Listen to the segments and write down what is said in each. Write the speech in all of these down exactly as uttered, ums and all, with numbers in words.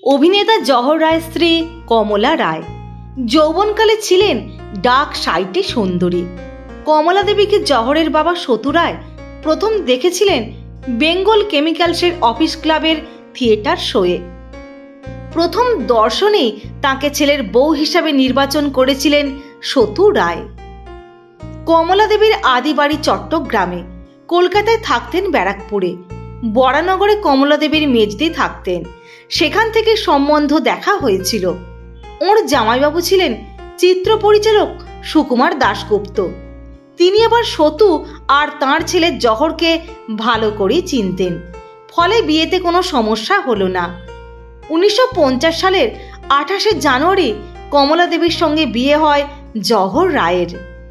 অভিনেতা জহর রায়ের স্ত্রী কমলা রায় যৌবনকালে ছিলেন ডাক সাইটে সুন্দরী। কমলা দেবীকে জহরের বাবা সতু রায় প্রথম দেখেছিলেন বেঙ্গল কেমিক্যালসের অফিস ক্লাবের থিয়েটার শোয়ে। প্রথম দর্শনেই তাকে ছেলের বউ হিসাবে নির্বাচন করেছিলেন সতু রায়। কমলা দেবীর আদি বাড়ি চট্টগ্রামে, কলকাতায় থাকতেন ব্যারাকপুরে। বরানগরে কমলা দেবীর মেজদি থাকতেন, সেখান থেকে সম্বন্ধ দেখা হয়েছিল। ওর জামাইবাবু ছিলেন চিত্র পরিচালক সুকুমার দাশগুপ্ত। তিনি আবার সতু আর তাঁর ছেলে জহরকে ভালো করে চিনতেন, ফলে বিয়েতে কোনো সমস্যা হলো না। উনিশশো পঞ্চাশ সালের আঠাশে জানুয়ারি কমলা দেবীর সঙ্গে বিয়ে হয় জহর রায়ের।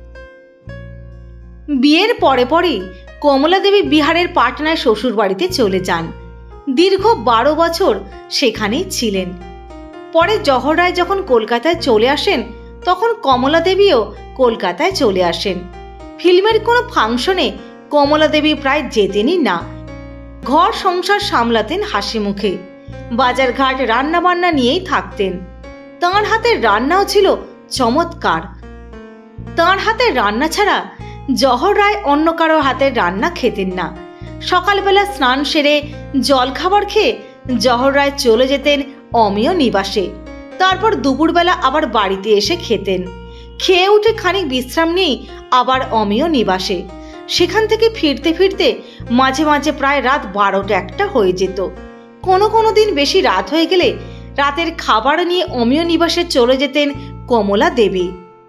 বিয়ের পরে পরে কমলা দেবী বিহারের পাটনায় শ্বশুর বাড়িতে চলে যান। দীর্ঘ বারো বছর সেখানেই ছিলেন। পরে জহর রায় যখন কলকাতায় চলে আসেন, তখন কমলা দেবীও কলকাতায় চলে আসেন। ফিল্মের কোনো ফাংশনে কমলা দেবী প্রায় যেতেনই না। ঘর সংসার সামলাতেন হাসি মুখে, বাজারঘাট রান্না বান্না নিয়েই থাকতেন। তাঁর হাতের রান্নাও ছিল চমৎকার। তাঁর হাতের রান্না ছাড়া জহর রায় অন্য কারো হাতের রান্না খেতেন না। সকালবেলা স্নান সেরে জলখাবার খেয়ে জহর রায় চলে যেতেন অমিয় নিবাসে। তারপর দুপুরবেলা আবার বাড়িতে এসে খেতেন। খেয়ে উঠে খানিক বিশ্রাম নিয়েই আবার অমিয় নিবাসে। সেখান থেকে ফিরতে ফিরতে মাঝে মাঝে প্রায় রাত বারোটা একটা হয়ে যেত। কোনো কোনো দিন বেশি রাত হয়ে গেলে রাতের খাবার নিয়ে অমিয় নিবাসে চলে যেতেন কমলা দেবী।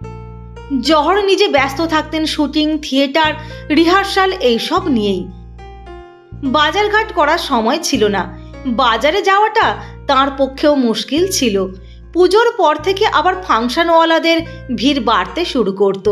জহর নিজে ব্যস্ত থাকতেন শুটিং, থিয়েটার, রিহার্সাল এইসব নিয়েই। বাজারঘাট করার সময় ছিল না। বাজারে যাওয়াটা তাঁর পক্ষেও মুশকিল ছিল। পুজোর পর থেকে আবার ফাংশনওয়ালাদের ভিড় বাড়তে শুরু করত।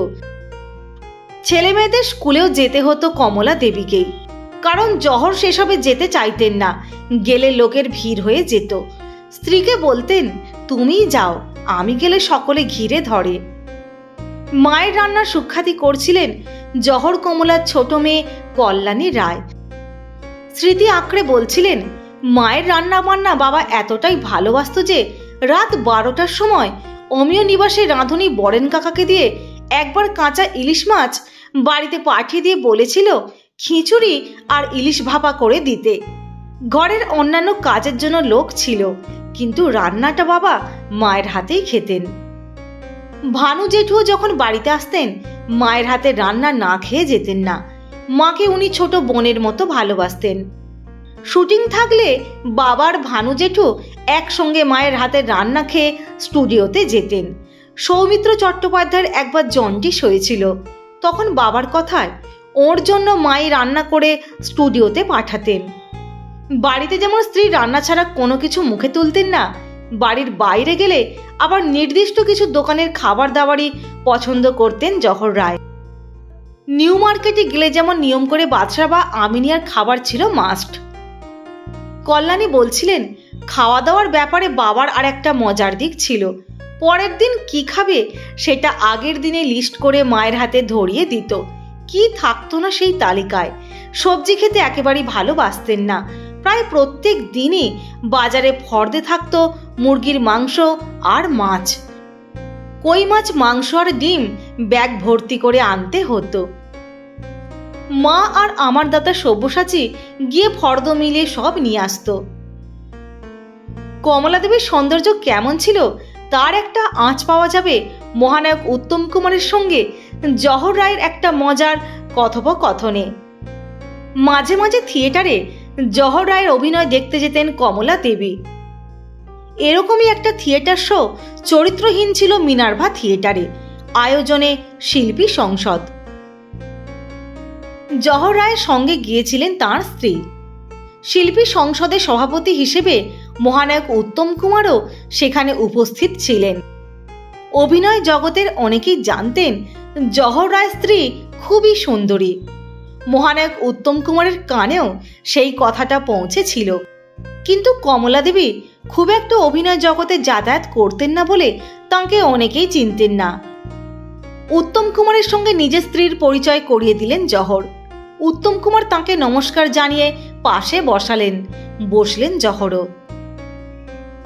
ছেলে মেয়েদের স্কুলেও যেতে হতো কমলা দেবীকেই, কারণ জহর সেসবে যেতে চাইতেন না। গেলে লোকের ভিড় হয়ে যেত। স্ত্রীকে বলতেন, তুমিই যাও, আমি গেলে সকলে ঘিরে ধরে। মায়ের রান্নার সুখ্যাতি করছিলেন জহর কমলার ছোট মেয়ে কল্যাণী রায়। স্মৃতি আঁকড়ে বলছিলেন, মায়ের রান্না বান্না বাবা এতটাই ভালোবাসত যে রাত বারোটার সময় অমিয় নিবাসে রাঁধুনি বরেন কাকাকে দিয়ে একবার কাঁচা ইলিশ মাছ বাড়িতে পাঠিয়ে দিয়ে বলেছিল খিচুড়ি আর ইলিশ ভাপা করে দিতে। ঘরের অন্যান্য কাজের জন্য লোক ছিল, কিন্তু রান্নাটা বাবা মায়ের হাতেই খেতেন। ভানু জেঠুও যখন বাড়িতে আসতেন, মায়ের হাতে রান্না না খেয়ে যেতেন না। মাকে উনি ছোট বোনের মতো ভালোবাসতেন। শুটিং থাকলে বাবার ভানু জেঠু একসঙ্গে মায়ের হাতে রান্না খেয়ে স্টুডিওতে যেতেন। সৌমিত্র চট্টোপাধ্যায়ের একবার জন্ডিস হয়েছিল, তখন বাবার কথায় ওর জন্য মাই রান্না করে স্টুডিওতে পাঠাতেন। বাড়িতে যেমন স্ত্রী রান্না ছাড়া কোনো কিছু মুখে তুলতেন না, বাড়ির বাইরে গেলে আবার নির্দিষ্ট কিছু দোকানের খাবার দাবারই পছন্দ করতেন জহর রায়। নিউ মার্কেটে গেলে যেমন নিয়ম করে বাদশা বা আমিনিয়ার খাবার ছিল মাস্ট। কল্যাণী বলছিলেন, খাওয়া দাওয়ার ব্যাপারে বাবার আর একটা মজার দিক ছিল। পরের দিন কি খাবে সেটা আগের দিনে লিস্ট করে মায়ের হাতে ধরিয়ে দিত। কি থাকতো না সেই তালিকায়। সবজি খেতে একেবারেই ভালোবাসতেন না। প্রায় প্রত্যেক দিনই বাজারে ফর্দে থাকতো মুরগির মাংস আর মাছ। কই মাছ, মাংস আর ডিম ব্যাগ ভর্তি করে আনতে হতো। মা আর আমার দাদা সব্যসাচী গিয়ে ফর্দ মিলিয়ে সব নিয়ে আসতো। কমলা দেবীর সৌন্দর্য কেমন ছিল তার একটা আঁচ পাওয়া যাবে মহানায়ক উত্তম কুমারের সঙ্গে জহর রায়ের একটা মজার কথোপকথনে। মাঝে মাঝে থিয়েটারে জহর রায়ের অভিনয় দেখতে যেতেন কমলা দেবী। এরকমই একটা থিয়েটার শো চরিত্রহীন ছিল মিনার্ভা থিয়েটারে, আয়োজনে শিল্পী সংসদ। জহর রায়ের সঙ্গে গিয়েছিলেন তাঁর স্ত্রী। শিল্পী সংসদের সভাপতি হিসেবে মহানায়ক উত্তম কুমারও সেখানে উপস্থিত ছিলেন। অভিনয় জগতের অনেকেই জানতেন জহর রায়ের স্ত্রী খুবই সুন্দরী। মহানায়ক উত্তম কুমারের কানেও সেই কথাটা পৌঁছেছিল, কিন্তু কমলা দেবী খুব একটা অভিনয় জগতে যাতায়াত করতেন না বলে তাঁকে অনেকেই চিনতেন না। উত্তম কুমারের সঙ্গে নিজের স্ত্রীর পরিচয় করিয়ে দিলেন জহর। উত্তম কুমার তাঁকে নমস্কার জানিয়ে পাশে বসালেন। বসলেন জহরও।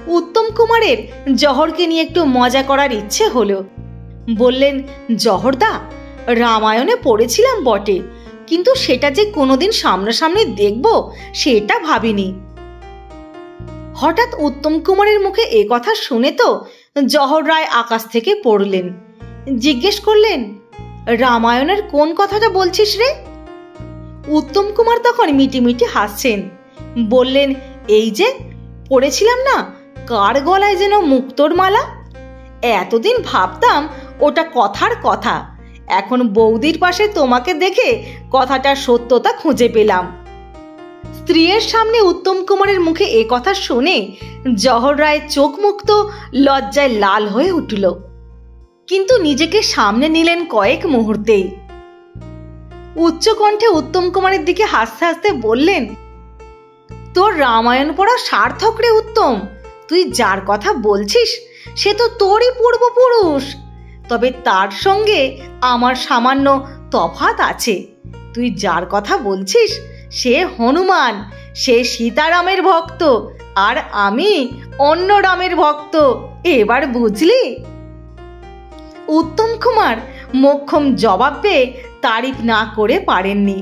উত্তম কুমারের জহরকে নিয়ে একটু মজা করার ইচ্ছে হলো। বললেন, জহরদা, রামায়ণে পড়েছিলাম বটে, কিন্তু সেটা যে কোনোদিন সামনাসামনি দেখব সেটা ভাবিনি। হঠাৎ উত্তম কুমারের মুখে এ কথা শুনে তো জহর রায় আকাশ থেকে পড়লেন। জিজ্ঞেস করলেন, রামায়ণের কোন কথাটা বলছিস রে? উত্তম কুমার তখন মিটিমিটি হাসছেন। বললেন, এই যে পড়েছিলাম না, কার গলায় যেন মুক্তোর মালা। এতদিন ভাবতাম ওটা কথার কথা, এখন বৌদির পাশে তোমাকে দেখে কথাটার সত্যতা খুঁজে পেলাম। স্ত্রীর সামনে উত্তম কুমারের মুখে এ কথা শুনে জহর রায়ের চোখ মুখ তো লজ্জায় লাল হয়ে উঠল, কিন্তু নিজেকে সামনে নিলেন কয়েক মুহূর্তেই। উচ্চ কণ্ঠে উত্তম কুমারের দিকে হাসতে হাসতে বললেন, তোর রামায়ণ পড়া সার্থক রে উত্তম। তুই যার কথা বলছিস সে তো তোরই পূর্বপুরুষ, তবে তার সঙ্গে আমার সামান্য তফাৎ আছে। তুই যার কথা বলছিস সে হনুমান, সে সীতারামের ভক্ত, আর আমি অন্য রামের ভক্ত। এবার বুঝলি? উত্তম কুমার মোক্ষম জবাব পেয়ে তারিফ না করে পারেননি।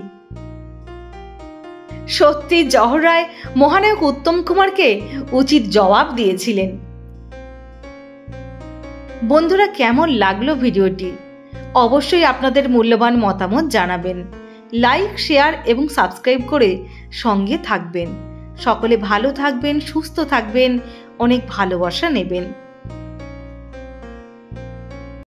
সত্যি জহর রায় মহানায়ক উত্তম কুমারকে উচিত জবাব দিয়েছিলেন। বন্ধুরা, কেমন লাগলো ভিডিওটি? অবশ্যই আপনাদের মূল্যবান মতামত জানাবেন। লাইক, শেয়ার এবং সাবস্ক্রাইব করে সঙ্গে থাকবেন। সকলে ভালো থাকবেন, সুস্থ থাকবেন, অনেক ভালোবাসা নেবেন।